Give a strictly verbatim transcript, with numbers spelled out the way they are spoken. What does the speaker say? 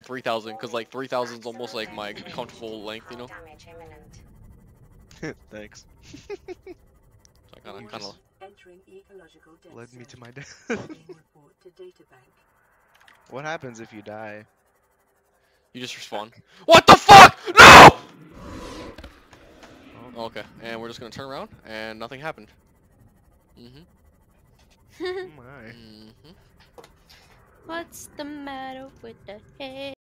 three thousand, because like three thousand is almost like my comfortable length, you know? Thanks. So I kinda, You kinda... just led me to my death. What happens if you die? You just respawn. What the fuck?! No! Oh. Okay, and we're just gonna turn around, and nothing happened. Mm-hmm. Oh my. Mm-hmm. What's the matter with the head?